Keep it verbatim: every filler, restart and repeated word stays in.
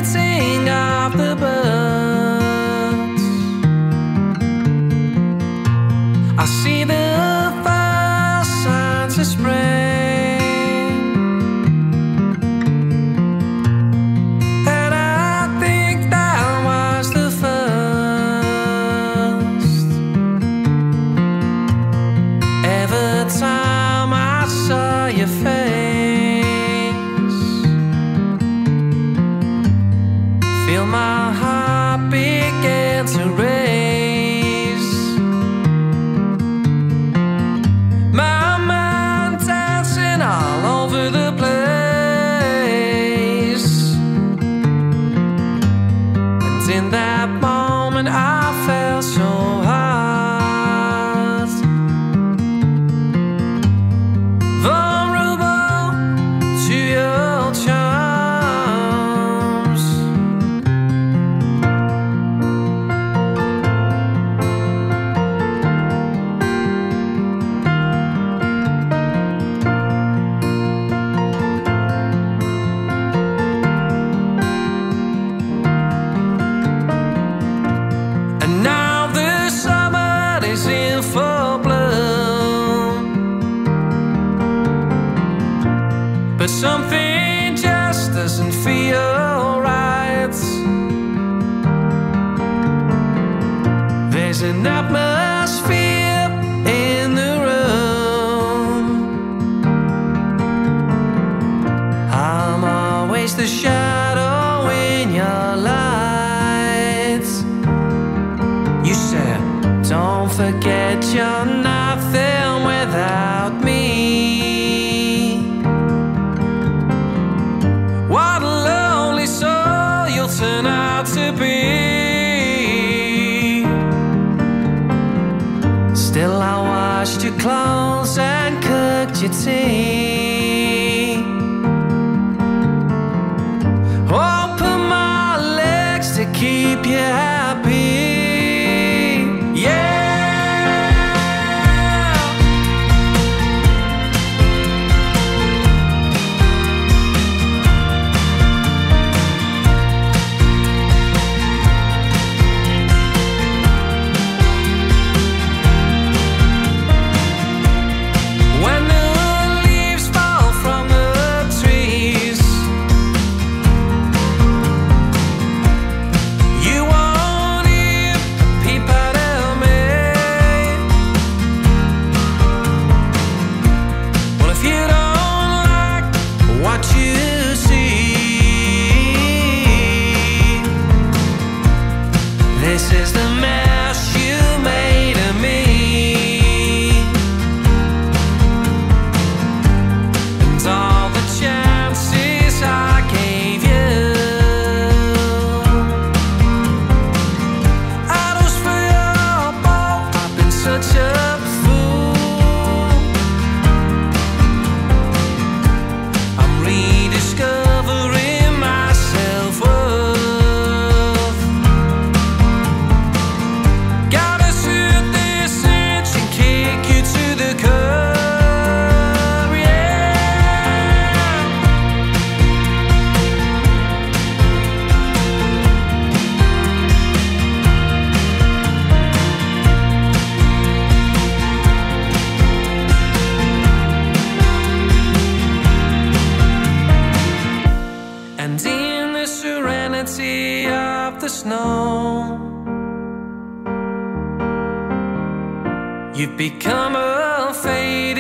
fleeting of the birds. I see the first signs of spring, and I think that was the first. Every time I saw your face, feel my heart begin to race. My mind dancing all over the place, and in that moment I felt so hard, vulnerable to your charms. And now the summer is in full bloom, but something just doesn't feel right. There's an atmosphere in the room. I'm always the shadow in your lights. You said, don't forget you're nothing without me. What a lonely soul you'll turn out to be. Still I washed your clothes and cooked your tea. Open my legs to keep you happy. Yeah. When the leaves fall from the trees, you won't even peep out at me. Well, if you don't like what you see, this is the mess you made of me. And all the chances I gave you, I was for your fault. I've been such a fool. I'm rediscovering my self-worth. Gotta shoot this inch and kick you to the curb, yeah. And in the serenity of the snow, you've become a fade